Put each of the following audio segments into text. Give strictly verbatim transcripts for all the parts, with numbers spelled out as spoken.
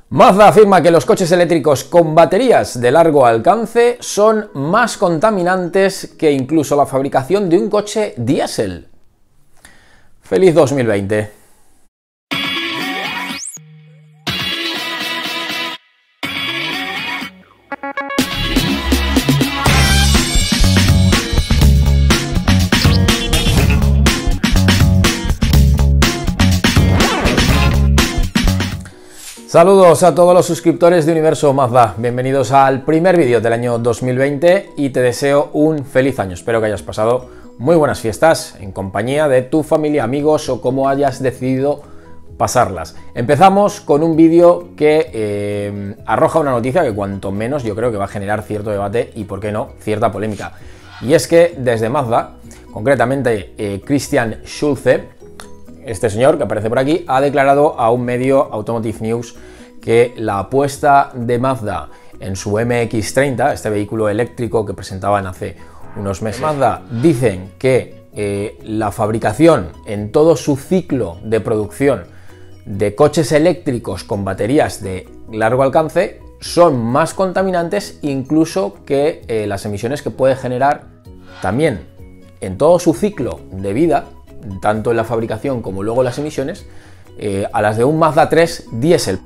Mazda afirma que los coches eléctricos con baterías de largo alcance son más contaminantes que incluso la fabricación de un coche diésel. ¡Feliz dos mil veinte! Saludos a todos los suscriptores de Universo Mazda, bienvenidos al primer vídeo del año dos mil veinte y te deseo un feliz año. Espero que hayas pasado muy buenas fiestas en compañía de tu familia, amigos o como hayas decidido pasarlas. Empezamos con un vídeo que eh, arroja una noticia que cuanto menos yo creo que va a generar cierto debate y, por qué no, cierta polémica. Y es que desde Mazda, concretamente eh, Christian Schulze, este señor que aparece por aquí, ha declarado a un medio, Automotive News, que la apuesta de Mazda en su M X treinta, este vehículo eléctrico que presentaban hace unos meses, Mazda dicen que eh, la fabricación en todo su ciclo de producción de coches eléctricos con baterías de largo alcance son más contaminantes incluso que eh, las emisiones que puede generar también en todo su ciclo de vida, tanto en la fabricación como luego las emisiones, eh, a las de un Mazda tres diésel.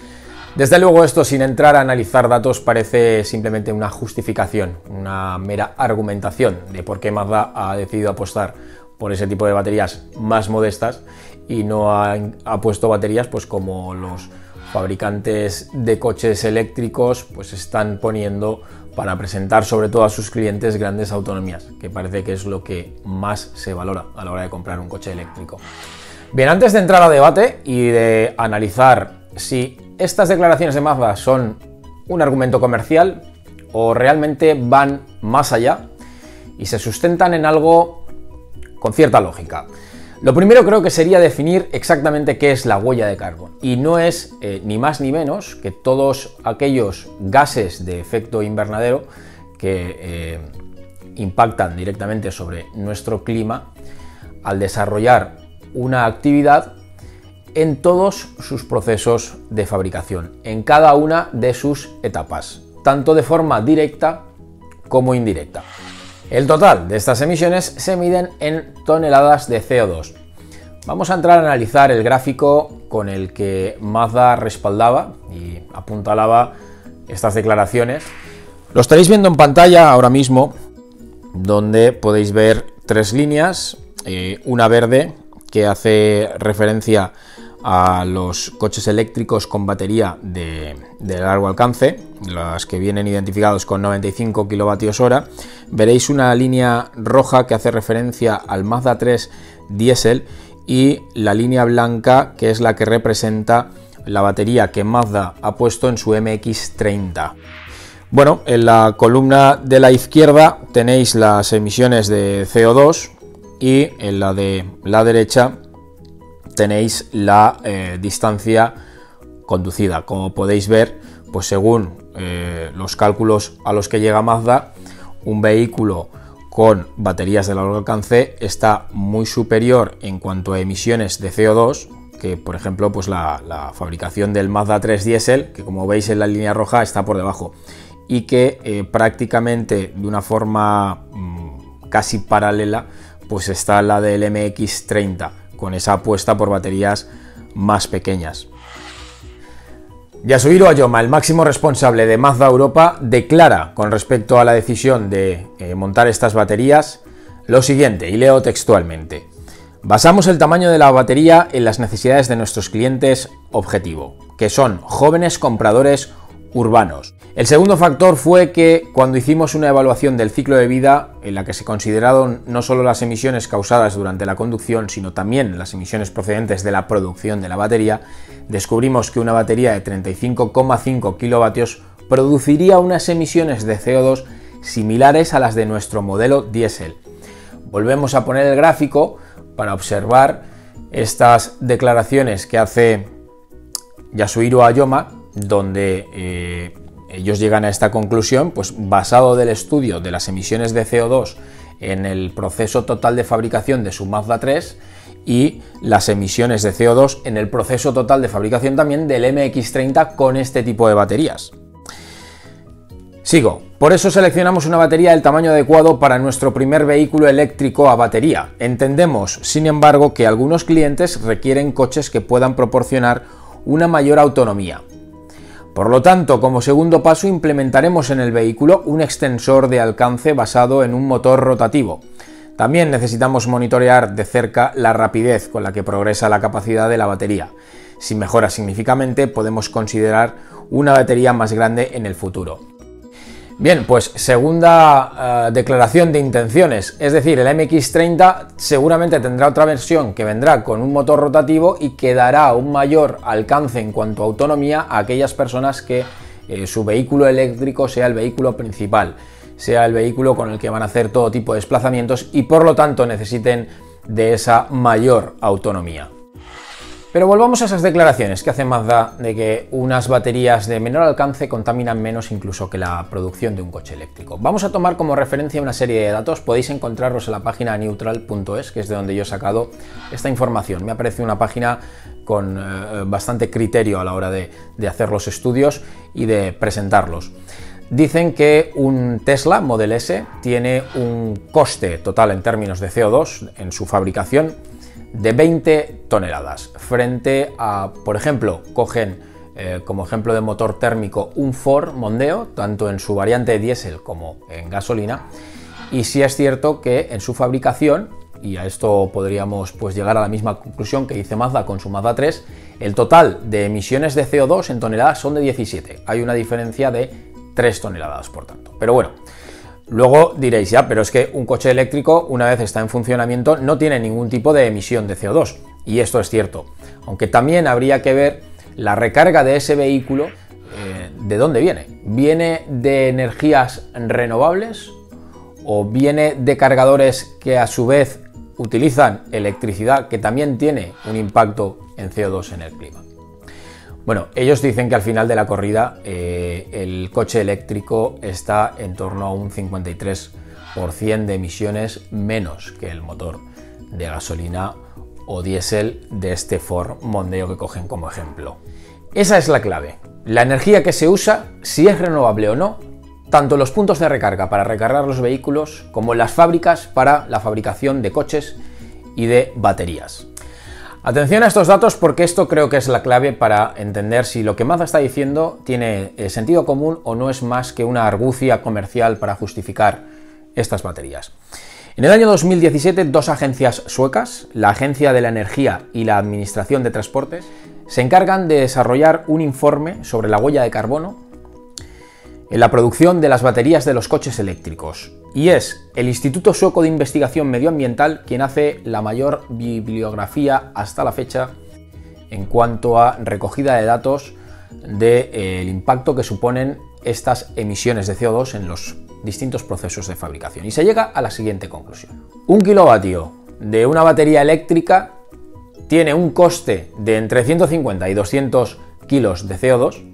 Desde luego esto, sin entrar a analizar datos, parece simplemente una justificación, una mera argumentación de por qué Mazda ha decidido apostar por ese tipo de baterías más modestas y no ha, ha puesto baterías pues como los fabricantes de coches eléctricos pues están poniendo para presentar sobre todo a sus clientes grandes autonomías, que parece que es lo que más se valora a la hora de comprar un coche eléctrico. Bien, antes de entrar a debate y de analizar si estas declaraciones de Mazda son un argumento comercial o realmente van más allá y se sustentan en algo con cierta lógica. Lo primero creo que sería definir exactamente qué es la huella de carbono, y no es eh, ni más ni menos que todos aquellos gases de efecto invernadero que eh, impactan directamente sobre nuestro clima al desarrollar una actividad en todos sus procesos de fabricación, en cada una de sus etapas, tanto de forma directa como indirecta. El total de estas emisiones se miden en toneladas de C O dos. Vamos a entrar a analizar el gráfico con el que Mazda respaldaba y apuntalaba estas declaraciones. Lo estaréis viendo en pantalla ahora mismo, donde podéis ver tres líneas, eh, una verde que hace referencia a los coches eléctricos con batería de, de largo alcance, las que vienen identificados con noventa y cinco kilovatios hora. Veréis una línea roja que hace referencia al Mazda tres diésel y la línea blanca que es la que representa la batería que Mazda ha puesto en su M X treinta. Bueno, en la columna de la izquierda tenéis las emisiones de C O dos y en la de la derecha tenéis la eh, distancia conducida. Como podéis ver, pues según eh, los cálculos a los que llega Mazda, un vehículo con baterías de largo alcance está muy superior en cuanto a emisiones de C O dos que, por ejemplo, pues la, la fabricación del Mazda tres diésel, que como veis en la línea roja está por debajo, y que eh, prácticamente de una forma mmm, casi paralela pues está la del M X treinta, con esa apuesta por baterías más pequeñas. Yasuhiro Ayoma, el máximo responsable de Mazda Europa, declara con respecto a la decisión de eh, montar estas baterías lo siguiente, y leo textualmente: basamos el tamaño de la batería en las necesidades de nuestros clientes objetivo, que son jóvenes compradores urbanos. El segundo factor fue que cuando hicimos una evaluación del ciclo de vida en la que se consideraron no solo las emisiones causadas durante la conducción, sino también las emisiones procedentes de la producción de la batería, descubrimos que una batería de treinta y cinco coma cinco kilovatios produciría unas emisiones de C O dos similares a las de nuestro modelo diésel. Volvemos a poner el gráfico para observar estas declaraciones que hace Yasuhiro Ayoma, donde eh, ellos llegan a esta conclusión, pues basado del estudio de las emisiones de C O dos en el proceso total de fabricación de su Mazda tres y las emisiones de C O dos en el proceso total de fabricación también del M X treinta con este tipo de baterías. Sigo. Por eso seleccionamos una batería del tamaño adecuado para nuestro primer vehículo eléctrico a batería. Entendemos, sin embargo, que algunos clientes requieren coches que puedan proporcionar una mayor autonomía. Por lo tanto, como segundo paso, implementaremos en el vehículo un extensor de alcance basado en un motor rotativo. También necesitamos monitorear de cerca la rapidez con la que progresa la capacidad de la batería. Si mejora significativamente, podemos considerar una batería más grande en el futuro. Bien, pues segunda uh, declaración de intenciones, es decir, el M X treinta seguramente tendrá otra versión que vendrá con un motor rotativo y que dará un mayor alcance en cuanto a autonomía a aquellas personas que eh, su vehículo eléctrico sea el vehículo principal, sea el vehículo con el que van a hacer todo tipo de desplazamientos y por lo tanto necesiten de esa mayor autonomía. Pero volvamos a esas declaraciones que hace Mazda de que unas baterías de menor alcance contaminan menos incluso que la producción de un coche eléctrico. Vamos a tomar como referencia una serie de datos, podéis encontrarlos en la página neutral punto es, que es de donde yo he sacado esta información. Me ha parecido una página con eh, bastante criterio a la hora de, de hacer los estudios y de presentarlos. Dicen que un Tesla Model S tiene un coste total en términos de C O dos en su fabricación de veinte toneladas, frente a, por ejemplo, cogen eh, como ejemplo de motor térmico un Ford Mondeo, tanto en su variante diésel como en gasolina, y sí es cierto que en su fabricación, y a esto podríamos pues llegar a la misma conclusión que dice Mazda con su Mazda tres, el total de emisiones de C O dos en toneladas son de diecisiete, hay una diferencia de tres toneladas por tanto, pero bueno. Luego diréis, ya, pero es que un coche eléctrico, una vez está en funcionamiento, no tiene ningún tipo de emisión de C O dos. Y esto es cierto. Aunque también habría que ver la recarga de ese vehículo, eh, ¿de dónde viene? ¿Viene de energías renovables? ¿O viene de cargadores que a su vez utilizan electricidad, que también tiene un impacto en C O dos en el clima? Bueno, ellos dicen que al final de la corrida eh, el coche eléctrico está en torno a un cincuenta y tres por ciento de emisiones menos que el motor de gasolina o diésel de este Ford Mondeo que cogen como ejemplo. Esa es la clave. La energía que se usa, si es renovable o no, tanto los puntos de recarga para recargar los vehículos como las fábricas para la fabricación de coches y de baterías. Atención a estos datos porque esto creo que es la clave para entender si lo que Mazda está diciendo tiene sentido común o no es más que una argucia comercial para justificar estas baterías. En el año dos mil diecisiete, dos agencias suecas, la Agencia de la Energía y la Administración de Transportes, se encargan de desarrollar un informe sobre la huella de carbono en la producción de las baterías de los coches eléctricos. Y es el Instituto Sueco de Investigación Medioambiental quien hace la mayor bibliografía hasta la fecha en cuanto a recogida de datos del eh, impacto que suponen estas emisiones de C O dos en los distintos procesos de fabricación. Y se llega a la siguiente conclusión. Un kilovatio de una batería eléctrica tiene un coste de entre ciento cincuenta y doscientos kilos de C O dos.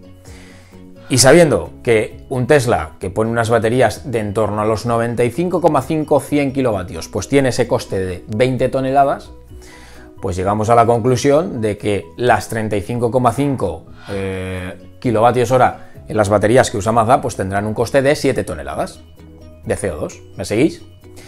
Y sabiendo que un Tesla que pone unas baterías de en torno a los noventa y cinco coma cinco a cien kilovatios, pues tiene ese coste de veinte toneladas, pues llegamos a la conclusión de que las treinta y cinco coma cinco eh, kilovatios hora en las baterías que usa Mazda, pues tendrán un coste de siete toneladas de C O dos. ¿Me seguís?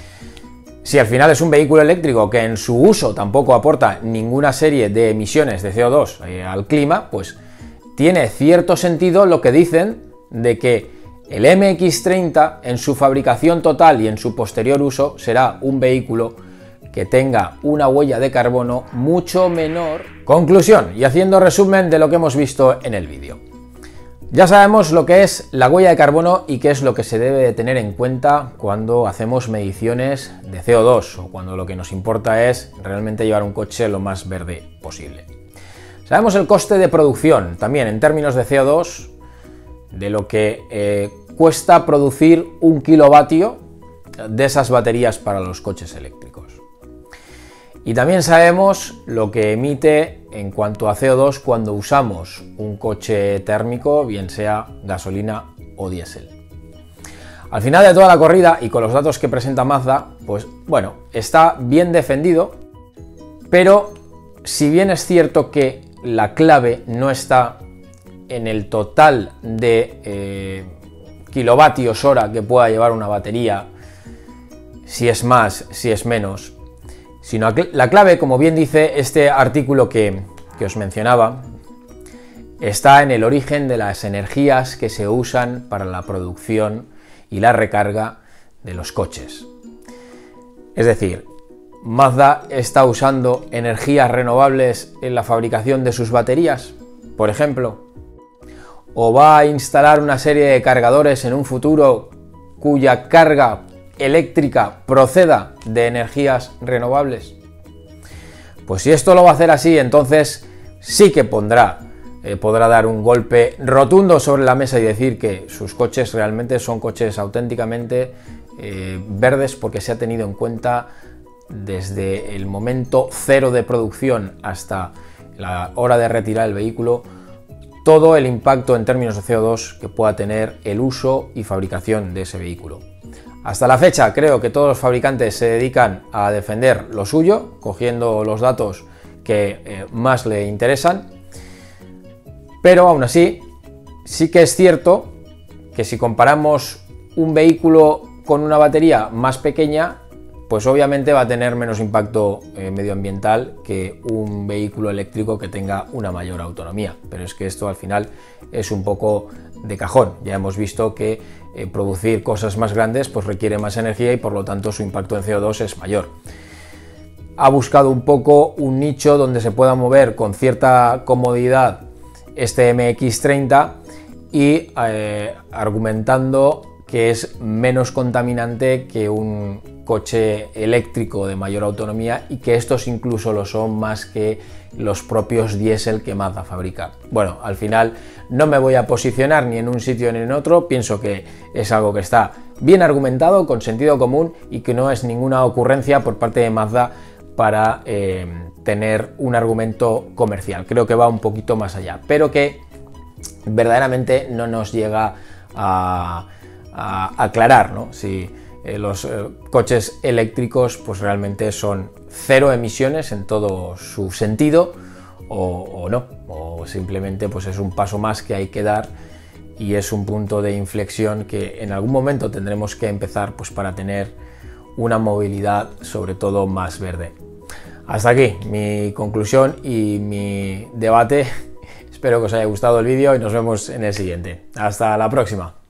Si al final es un vehículo eléctrico que en su uso tampoco aporta ninguna serie de emisiones de C O dos eh, al clima, pues tiene cierto sentido lo que dicen de que el M X treinta en su fabricación total y en su posterior uso será un vehículo que tenga una huella de carbono mucho menor. Conclusión, y haciendo resumen de lo que hemos visto en el vídeo. Ya sabemos lo que es la huella de carbono y qué es lo que se debe de tener en cuenta cuando hacemos mediciones de C O dos o cuando lo que nos importa es realmente llevar un coche lo más verde posible. Sabemos el coste de producción, también en términos de C O dos, de lo que eh, cuesta producir un kilovatio de esas baterías para los coches eléctricos. Y también sabemos lo que emite en cuanto a C O dos cuando usamos un coche térmico, bien sea gasolina o diésel. Al final de toda la corrida y con los datos que presenta Mazda, pues bueno, está bien defendido, Pero si bien es cierto que la clave no está en el total de eh, kilovatios hora que pueda llevar una batería, si es más, si es menos, sino la clave, como bien dice este artículo que, que os mencionaba, está en el origen de las energías que se usan para la producción y la recarga de los coches. Es decir, Mazda está usando energías renovables en la fabricación de sus baterías, por ejemplo, o va a instalar una serie de cargadores en un futuro cuya carga eléctrica proceda de energías renovables. Pues si esto lo va a hacer así, entonces sí que pondrá, eh, podrá dar un golpe rotundo sobre la mesa y decir que sus coches realmente son coches auténticamente eh, verdes, porque se ha tenido en cuenta desde el momento cero de producción hasta la hora de retirar el vehículo todo el impacto en términos de C O dos que pueda tener el uso y fabricación de ese vehículo. Hasta la fecha creo que todos los fabricantes se dedican a defender lo suyo, cogiendo los datos que eh, más le interesan, pero aún así sí que es cierto que si comparamos un vehículo con una batería más pequeña, pues obviamente va a tener menos impacto eh, medioambiental que un vehículo eléctrico que tenga una mayor autonomía. Pero es que esto al final es un poco de cajón. Ya hemos visto que eh, producir cosas más grandes pues requiere más energía y por lo tanto su impacto en C O dos es mayor. Ha buscado un poco un nicho donde se pueda mover con cierta comodidad este M X treinta y eh, argumentando que es menos contaminante que un coche eléctrico de mayor autonomía y que estos incluso lo son más que los propios diésel que Mazda fabrica. Bueno, al final no me voy a posicionar ni en un sitio ni en otro, pienso que es algo que está bien argumentado, con sentido común y que no es ninguna ocurrencia por parte de Mazda para eh, tener un argumento comercial. Creo que va un poquito más allá, pero que verdaderamente no nos llega a, a aclarar, ¿no? Si eh, los eh, coches eléctricos pues realmente son cero emisiones en todo su sentido o, o no, o simplemente pues es un paso más que hay que dar y es un punto de inflexión que en algún momento tendremos que empezar pues para tener una movilidad sobre todo más verde. Hasta aquí mi conclusión y mi debate. Espero que os haya gustado el vídeo y nos vemos en el siguiente. Hasta la próxima.